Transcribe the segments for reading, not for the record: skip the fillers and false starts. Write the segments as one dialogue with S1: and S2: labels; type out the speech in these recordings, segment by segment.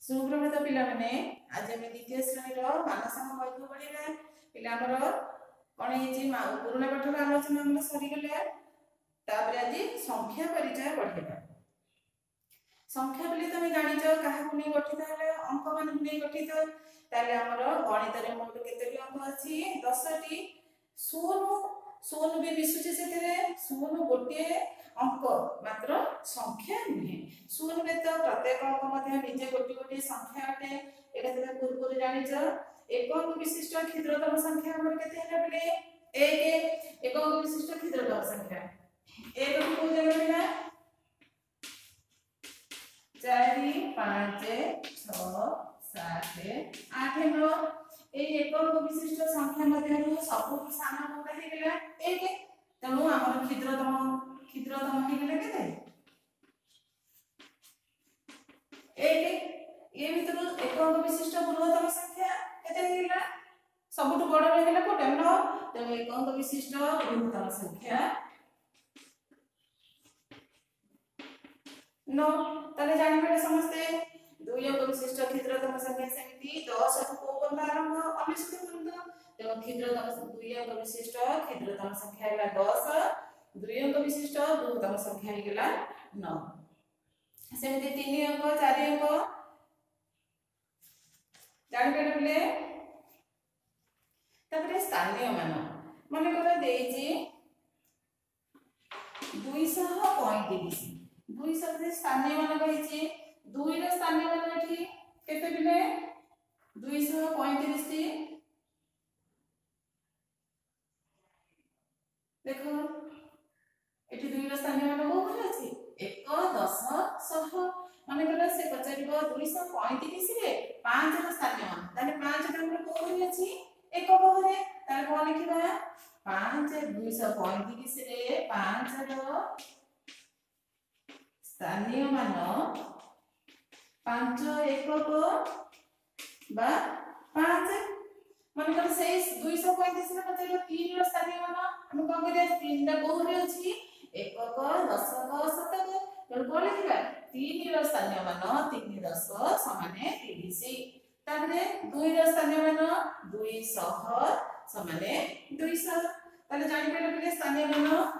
S1: सुप्रभात पिला माने आज हम द्वितीय श्रेणी मानसम गद्य पढ़ा पिला कौन है पुराणा पाठर आलोचना आम सरीगला आज संख्या परिचय पढ़ा। संख्या बोले तुम जान क्या गठित है अंक मान गठित आमर गणित में मोट केतोटी अंक अच्छी 10टी शून भी मिशुचे से शून गोटे अंक मात्र संख्या नुहे शून व्यत प्रत्येक अंक निजे गोटे गोटे संख्या अटे एटा पूर्व जान एक अंक विशिष्ट क्षुद्रतम संख्या हमर केते है बोले एक अंक विशिष्ट क्षुद्रतम संख्या एक को जगह मिला 4 5 6 7 8 नो एक अंक विशिष्ट संख्या मध्यरु सबु सान कोटा हे गेला एक तेणु हमर क्षुद्रतम हे गेला केते एक ये भीतर एक अंक विशिष्ट बृहत्तम संख्या केते हे गेला सबुटु बड़ हे गेला कोटा नो तेणु एक अंक विशिष्ट बृहत्तम संख्या नो तले जानि बेले समस्ते दुई अंक विशिष्ट क्षुद्रतम संख्या समिति 10 को बंद आरंभ अनिश्चित पर्यंत तेणु क्षुद्रतम दुई अंक विशिष्ट क्षुद्रतम संख्या है 10 दुई अंक विशिष्ट बृहत्तम संख्या है 9 सेमिति 3 अंक 4 अंक जानि बेले तबरे स्थानीय मान माने कर देछि 235 200 स्थानीय मान कहिछि 2 रो स्थानीय मान एठी केते बिले 235 टी देखो एठी 2 रो स्थानीय मान को भले अछि 1 10 100 माने कला से पचारिबो 235 रे 5 रो स्थानीय मान ताले 5 टा हमर को भले अछि एक बहरे ताले कोन लिखिबा 5 235 रे 5 रो स्थानीय मान 5 एकक बा 5 मन कर से 235 रे पचार 3 रो स्थानीय मान हम कोन करिया 3 टा बहुरे अछि एकक दशक शतक तो कोन लिखिबा 3 रो स्थानीय मान 3 10 समान 30 तारे 2 रो स्थानीय मान 200 समान 200 ताले जानि पेले स्थानीय मान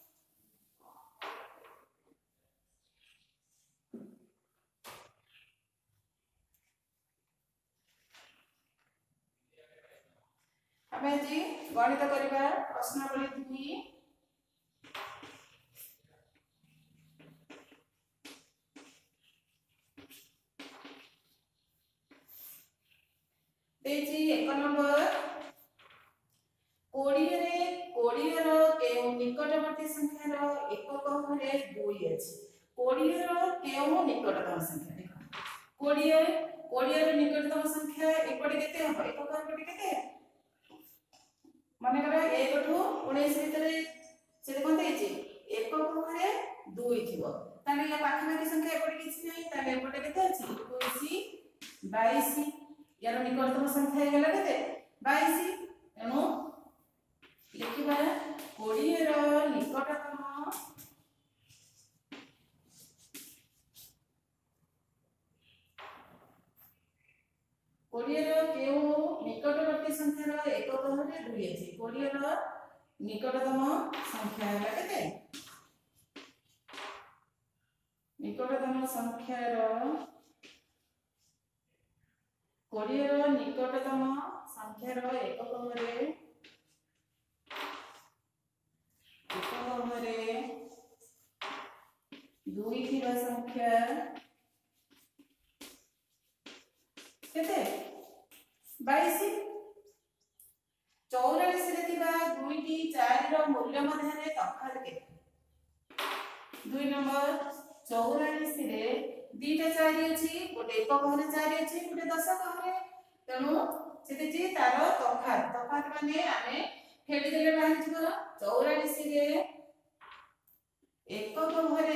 S1: हमें जी गणित करिबा प्रश्नावली 2 देजी 1 नंबर 20 रो केउ निकटवर्ती संख्या रो एकक हरे 2 अछि 20 रो केउ निकटतम संख्या देखो 20 रो निकटतम संख्या एपटे केते हो एकक एपटे केते माने कर 1 टू 19 भीतर से कोनते अछि एकक हरे 2 थिबो ताले या पाखा संख्या एपटे किछि नै ताले एपटे केते अछि 21 22 यार निकटतम संख्या गेला केते 22 एनो लिखिबा 20 रो निकटतम 20 रो केउ निकटवर्ती संख्या रो एकक हरे 2 अछि 20 रो निकटतम संख्या है केते निकटतम संख्या रो 20 रो निकटतम संख्या रो एकक हरे 2 थिबा संख्या केते 22 44 रे थिबा 2 टी 4 रो मूल्य मध्यरे तफात केते 2 नंबर 44 रे दीटा 4 अछि गोटे एकक हरे 4 अछि गोटे दशक हरे तेनु सेते जे तारो तफात माने आमे फेडी देले बाहि छिबो 44 रे एकक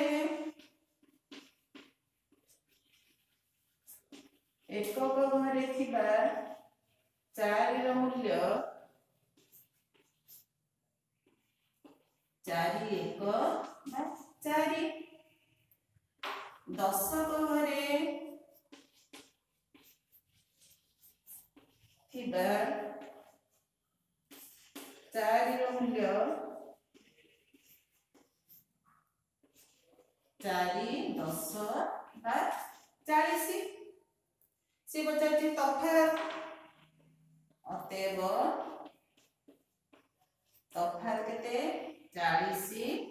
S1: हरे थिबा 4 रो मूल्य 4 1 4 दशक हरे 4 10 ବା 40 से पचार तफात अतएव तफात केते 40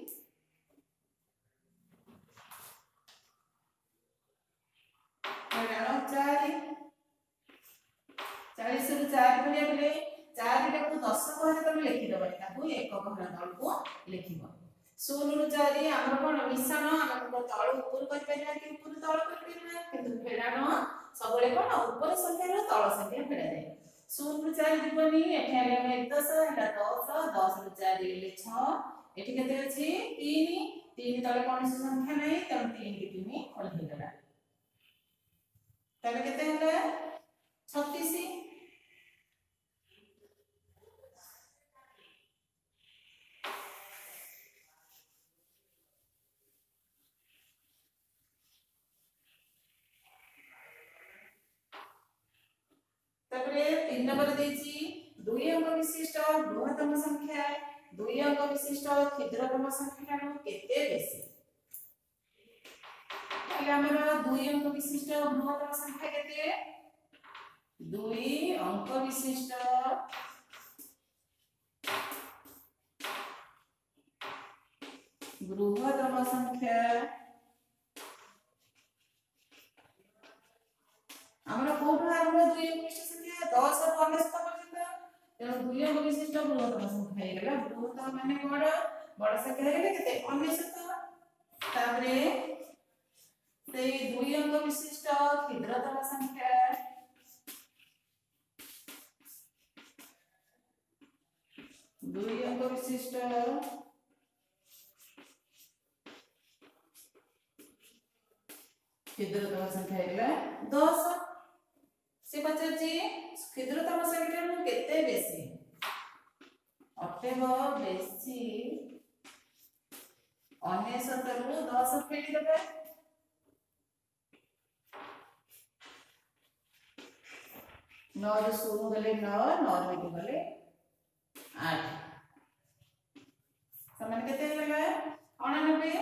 S1: 40 रु 4 भलिया बेले 4 टाकू 10 कहले तमे लिखि दबा ताकू एक घन तल को लिखिबो 0 रु 4 हमर कोन मिश्रण हमर तळ ऊपर कर परिया कि ऊपर तळ कर परिया किंतु फेडानो सबले कोन ऊपर संख्या रो तळ संख्या फेडा दे 0 रु 4 दिबनी एठी आले हम 10 एटा 10 10 रु 4 ले 6 एठी केते अछि 3 3 तळे कोन संख्या नै त 3 के 3 ओल्ही गला तबे केते हला 36 तबरे 3 नंबर देछि 2 अंक विशिष्ट बृहत्तम संख्या 2 अंक विशिष्ट क्षुद्रतम संख्या रो केते बेसी ताले हमरा 2 अंक विशिष्ट बृहत्तम संख्या केते 2 अंक विशिष्ट बृहत्तम संख्या हमरा कोठो आरंभ 2 अंक विशिष्ट संख्या 10 रु 19 पर्यंत तेणु 2 अंक विशिष्ट बृहत्तम संख्या हे गेला बृहत्तम माने बड़ संख्या हे गेले केते 19 ताबरे से 2 अंक विशिष्ट क्षुद्रतम संख्या 2 अंक विशिष्ट क्षुद्रतम संख्या हे गेला 10 से पचाची क्षुद्रतम संख्या नु केते बेसी अटेब बेसी 19 रु 10 फेडी देबे 9 रु 0 गले 9 9 रु गले 8 समान केते होला 89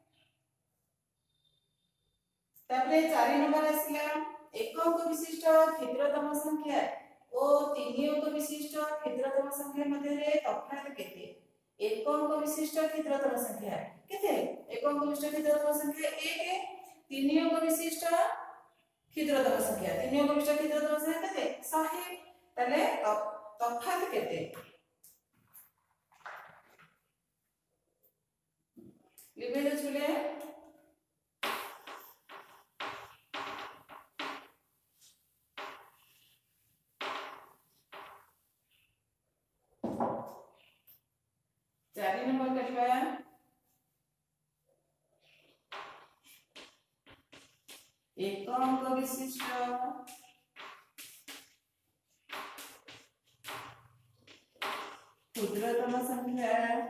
S1: तापरे 4 नंबर आसिला एक अंक विशिष्ट क्षुद्रतम संख्या और 3 अंक विशिष्ट क्षुद्रतम संख्या मध्य रे तफात केते एक अंक विशिष्ट क्षुद्रतम संख्या केते एक अंक विशिष्ट क्षुद्रतम संख्या 1 3 अंक विशिष्ट क्षुद्रतम संख्या 3 अंक विशिष्ट क्षुद्रतम संख्या केते 100 तले तफात केते लिबे छुले चारि नंबर करबा एक अंक विशिष्ट क्षुद्रतम संख्या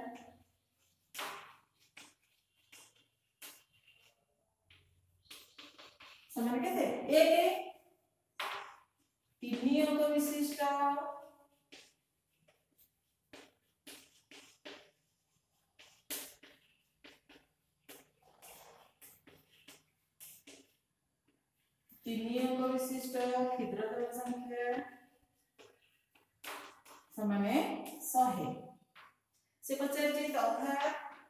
S1: समान केते 1 3 अंक विशिष्ट विशिष्ट क्षुद्रतम संख्या समाने 100 से पचार तफात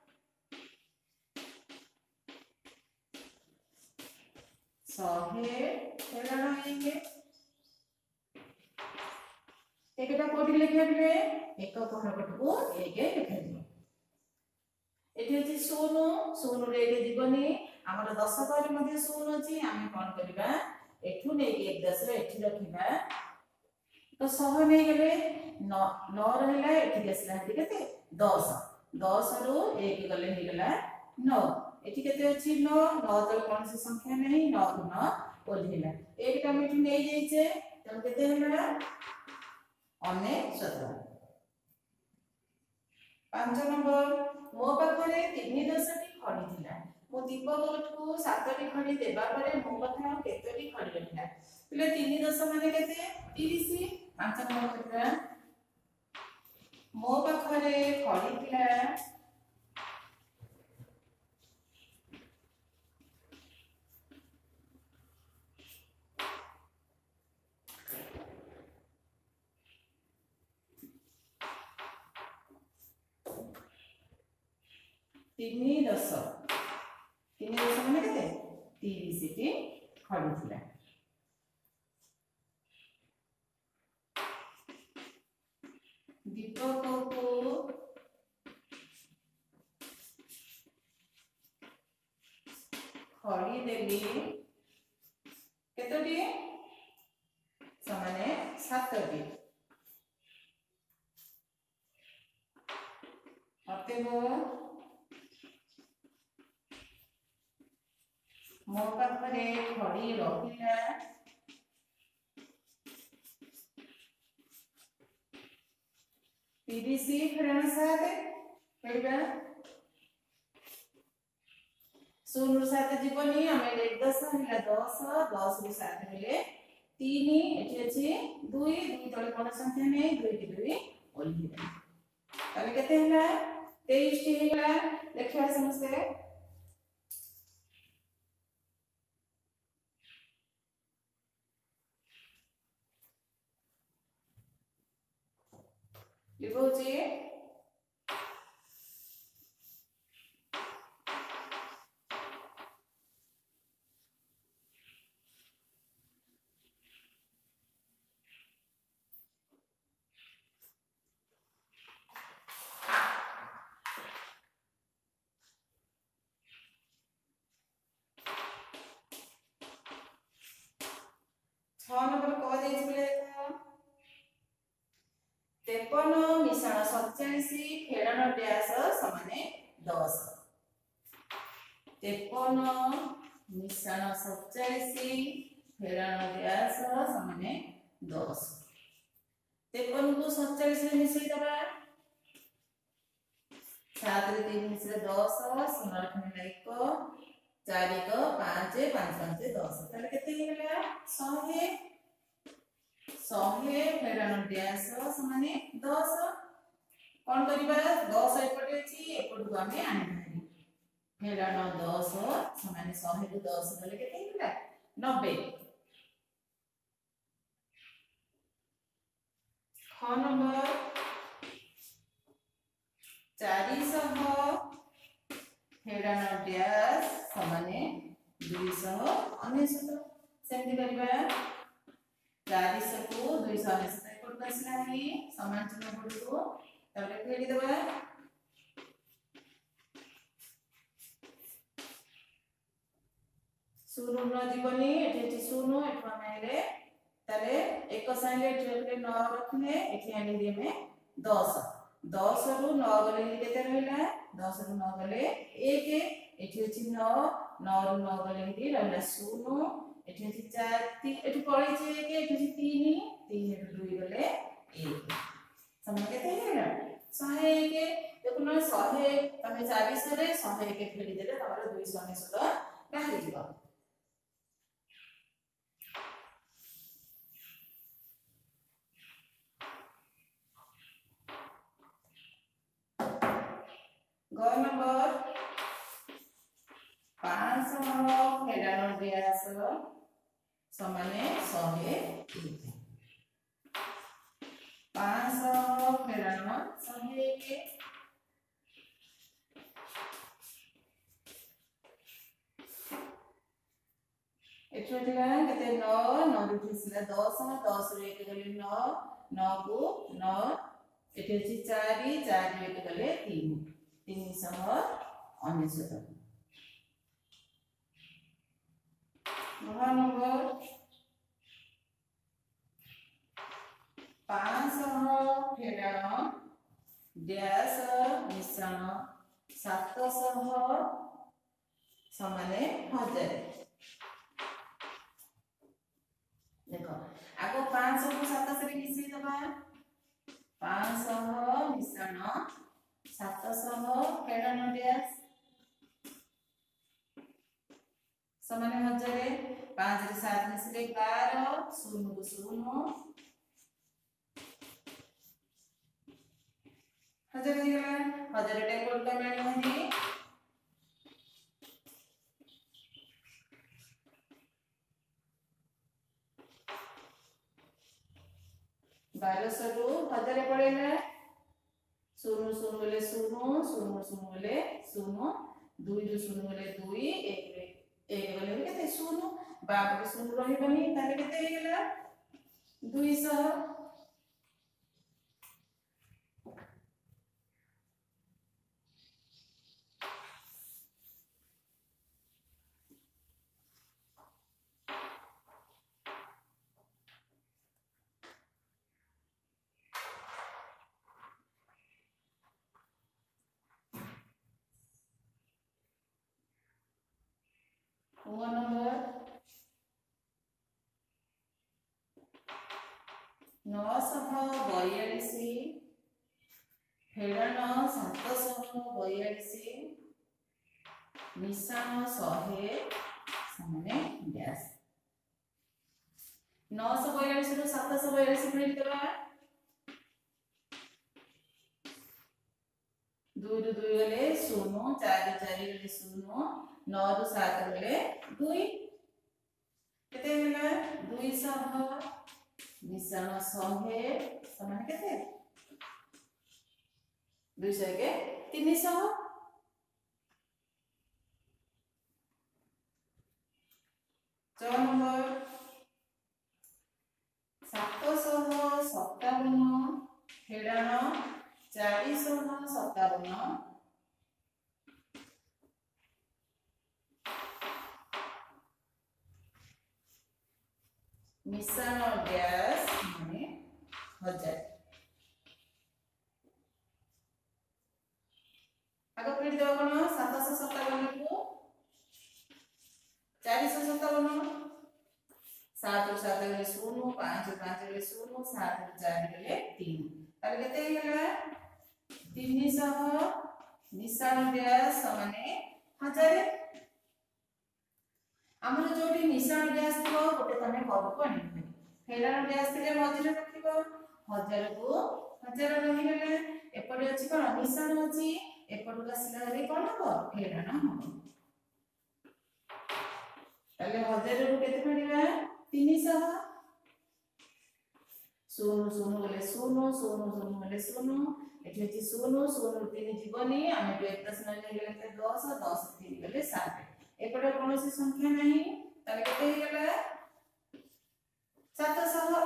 S1: 100 हेलानो हेगे एकटा कोठी लिखिया दिबे एक कोठको एक लिखा दिबो एठी अछि 0 0 रे एठी दिबनी हमर 10 पर मध्ये 0 अछि आमे कोन करबा एठु नै 1 10 रे एठी रखिबा तो 100 नै गेले 9 रहला एठी आसला हेती केते 10 10 रु 1 गले हे गेला 9 एठी केते अछि 9 9 तो कोन से संख्या नै 9 गुण ओल्हिला एक टा एठी नै जाइछे त केते हेला 19 5 नंबर मो पाखरे 3 10टी खड़ी थिला मो दीपक को 7टी खड़ी देबा परे मो पाखरे केतटी खड़ी रहिला तले 3 10 माने केते 30 5 नंबर केते मो पाखरे खड़ी थिला 3 10 3 10 माने केते 30 टी खड़ी थिला। दीपक को खड़ी देली केतोटी समाने 7टी। अतएव मो पाखरे खड़ी रहिला 30 फेरान 7 कहबा 0 रु 7 जीवनी हमें 1 10 हिला 10 10 रु 7 हेले 3 एठी अछि 2 2 तळे कोन संख्या नै 2 की 2 ओल्ही ताले केते हला 23 टी हेला देखिया समस्ते लिखोची 6 नंबर को देइछ बोले 53 मिश्रण 47 फेड़न डैश समाने 10। 53 मिश्रण 47 फेड़न डैश समाने 10। 53 को 47 रे मिसई दबा 7 रे 3 मिसरे 10 0 रखने 1 4 1 5 5 5 10 ताले केते हेला 100 100 फेड़न डैश समाने 10 कोन करिबा 10 एपटे अछि एपटु आमे आनि फेड़न 10 समाने 100 को 10 गले केते हेला 90। ख नंबर 400 फेड़न डैश समाने 299 सेमति करिबा 400 को 299 एपटु आसला ही समान चिन्ह पडुको ताले फेड़ी देबा 0 न जीवनी एठी 0 एठो आमेले ताले एक साइले एठी 9 रखने एठी आनी देमे 10 10 रु 9 गले केते रहला 10 रु 9 गले 1 एठी अछि 9 9 रु 9 गले ही रहला 0 एठी अछि 4 3 एठी पळै छै 1 एठी अछि 3 3 रु 2 गले 1 समान केते हेला 101 देखुन 100 तमे 40 रे 101 फेडी देले तमरो 299 बाहरी जिवो। ग नंबर 500 फेड़न डैश समाने 101 500 फेड़न 101 एठो दिला केते 9 9 रु थिसला 10 10 रु 1 गले 9 9 को 9 एठी अछि 4 4 रु 1 गले 3 399। नंबर 500 फेड़न डैश मिश्रण 700 समाने 1000 देखो आगो 500 को 700 रे मिसई दबा 500 मिश्रण 700 फेड़न डैश समाने 1000 5 रे 7 मिसरे 12 0 को 0 1000 हेला 1000 टे कोड का माने हनी 1200 रु 1000 पड़ेला 0 0 बोले शून्य शून्य शून्य गले शून्य 2 रु शून्य गले 2 1 गले केते शून्य बापटे शून्य रहिबनी ताले केते हे गेला 200 हुआ नंबर 942 फेड़न 742 मिश्रण 100 सामने गैस 942 रु 742 मिल देबा 2 रु 2 गले 0 4 रु 4 गले 0 9 रु 7 गले 2 केते होला 200 मिश्रण 100 समान केते 200 के 300 4 नंबर 757 फेड़न 457 मिश्रण गैस माने 1000 आगे प्रिंट देबा कोन 757 को 457 7 रु 7 गले 0 5 रु 5 गले 0 7 रु 4 गले 3 ताले केते हेला 300 मिश्रण गैस माने 1000 हमर जोटी मिश्रण गैस थो गोटे तमे करको आनी फेड़न गैस थिले मझिरे रखिबो 1000 को 1000 रही गेले एपटे अछि कोन मिश्रण अछि एपटु आसिला रे कोन हो फेड़न हो ताले 1000 रु केते फेड़िबा 300 शून्य शून्य गले शून्य शून्य शून्य गले शून्य एठी अछि शून्य शून्य 3 जीवनी आमे 1 गले 10 10 3 गले 7 एपटे कौन सी संख्या नहीं ताले केते हे गेला 700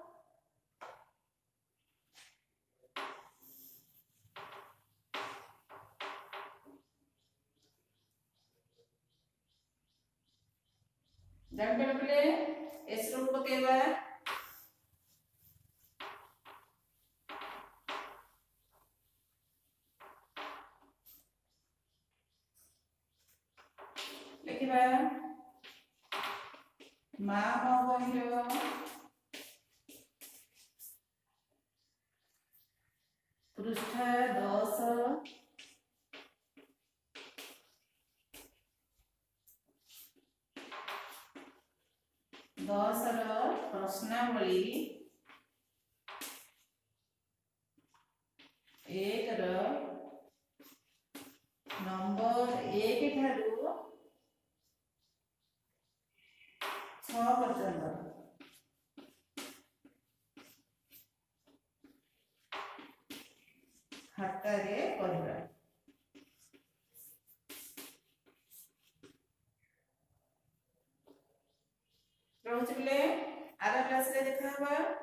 S1: जान पे एस रूट पकेबा लिखिबा मा बहिलो पृष्ठ 10 रो प्रश्नावली 1 रो नंबर 1 ठारू 6 पर्यंत हातारे करबा रोज आरा क्लास रे देखा हुआ